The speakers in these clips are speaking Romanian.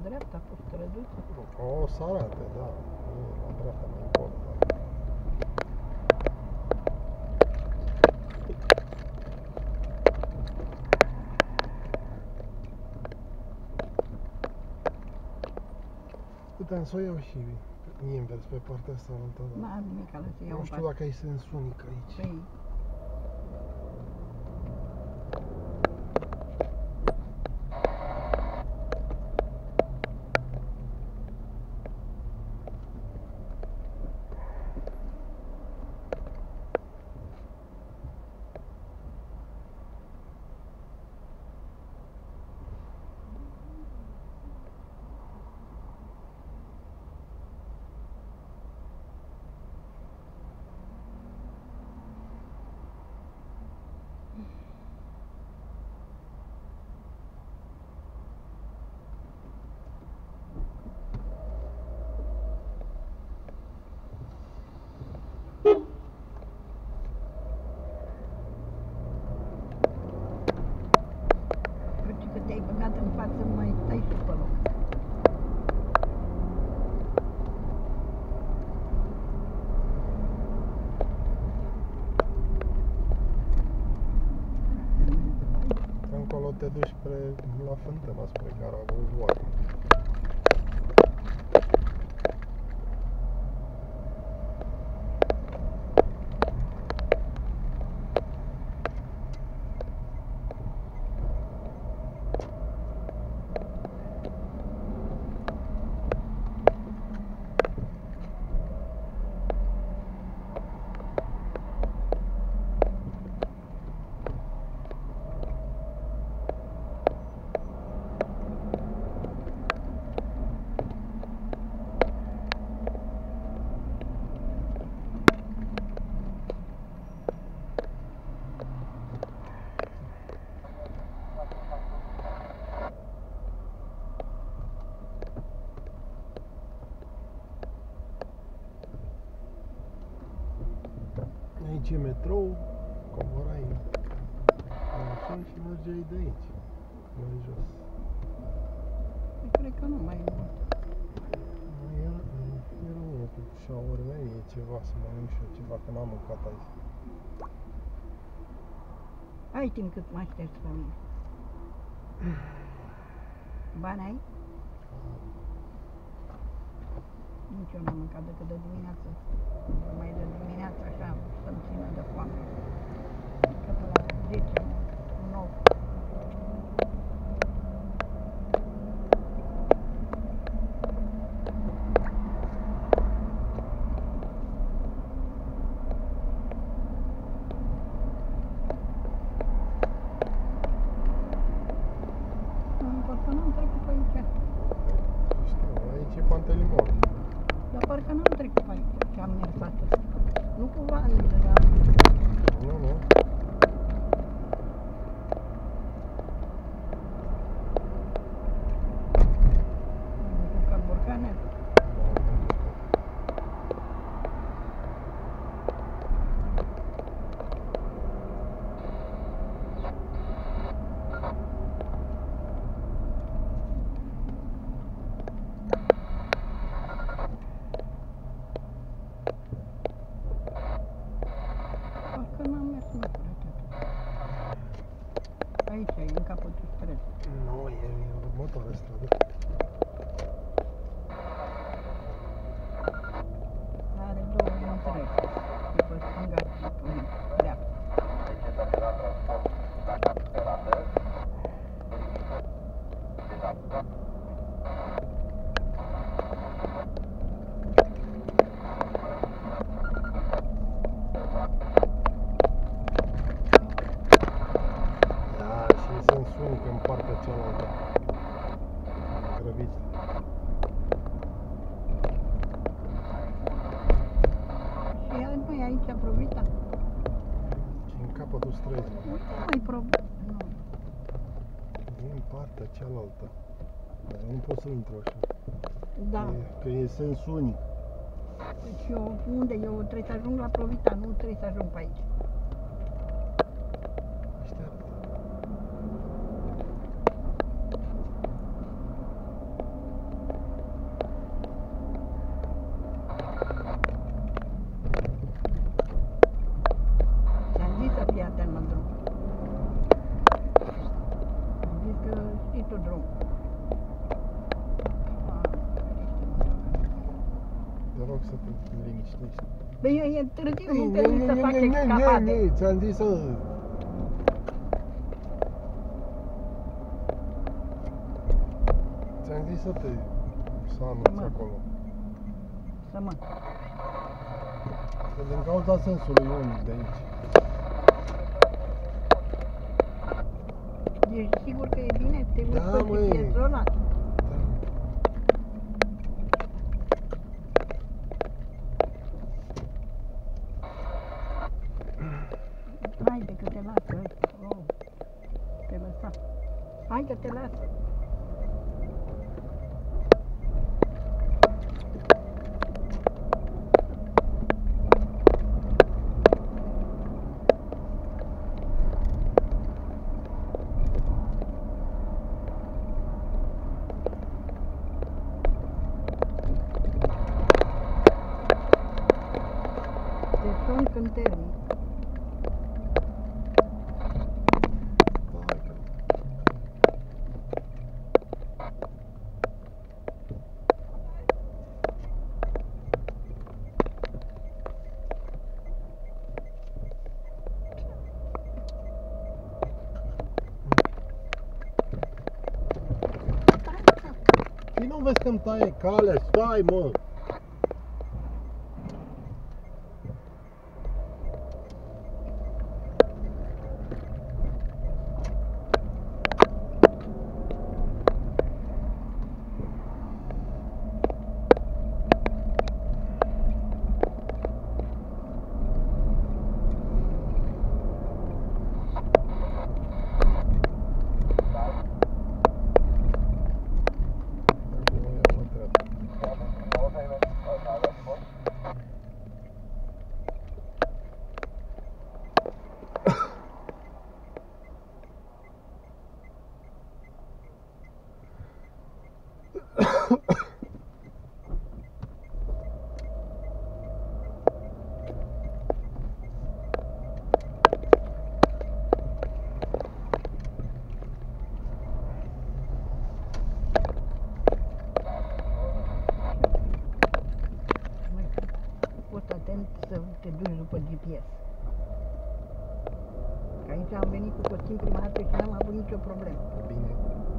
dreapta, cu străduță. O să arate, da. E la dreapta mai încolo, da. Puteam să o iau și invers pe partea asta altă, da. N-am nimic, lăsa, iau Nu știu dacă ai sens unic aici. Păi, uite că te-ai băgat în față, mai stai și pe loc. Încolo te duci la fântâna spre care a avut voie. Aici e metrou, coborai așa și mergeai de aici, mai jos. Cred că nu mai e mult. Era unul cu șaurmei, ceva, să mănânc și eu ceva, că n-am mâncat azi. Ai timp cât mă aștepți pe mine. Bani ai? Nici eu n-am mâncat decât de dimineață. Mai de dimineață așa să-mi țină de foame. Că pe la 10, 9. Parcă n-am trecut pe aici. Știu, aici e Pantelimon. Dar parcă n-am trecut pe aici, ce am mers atât. Nu cumva de la... Nu, nu. Cu cărburcane. Parcă n-am mers neapărat atât. Aici e, în capătul străzii. Nu, e următoarea stradă. Are două întregi. E pe stânga și pe dreapta. Da, și sunt sunic în partea cealaltă. Am grăbit. Și nu e aici Provita? Și în capătul străzii. Nu-i Provita, nu. Din partea cealaltă. Dar eu nu pot să intru așa. Da. Că e sens unic. Deci eu, unde? Eu trebuie să ajung la Provita, nu trebuie să ajung pe aici. Așteaptă. tu drum. Te rog să te liniștești. Băi, e târziu, nu trebuie să fac excavate. Ți-am zis să... Ți-am zis să anunți acolo. Să mă. Că din cauza sensului unic de aici. Ești sigur că e bine? Te uiți Da, să măi. fie zonat? Haide că te lasă. Oh, te lăsa. Hai că te lasă. Te sun când termin. Păi nu vezi că-mi taie calea? Stai, mă! Fost atent să te duci după GPS. Că aici am venit cu Costin prima dată și n-am avut nicio problemă. Bine.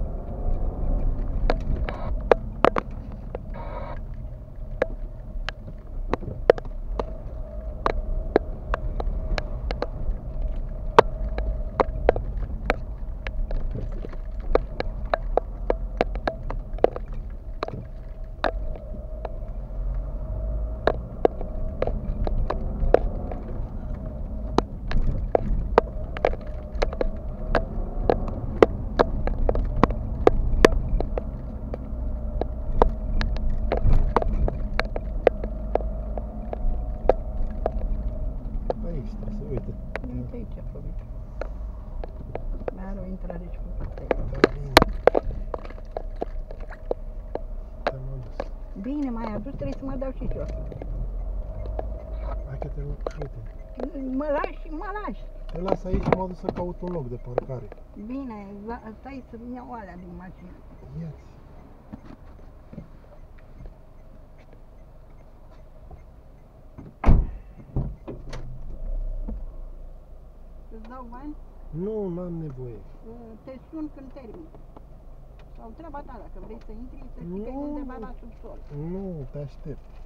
Aici trebuie să uite. Uite aici a făcut. Mai are o intrare și cu partea. Da, bine. Te-am adus. Bine, mai adus, trebuie să mă dau și jos. Hai că te uite. Mă lași și mă lași. Te las aici și mă duc să caut un loc de parcare. Bine, stai să-mi iau alea din mașină. Ia-ți. Îți dau bani? Nu, n-am nevoie. Te sun când termin. Sau treaba ta, dacă vrei să intri, să știi că e Nu. undeva la subsol. Nu, te aștept.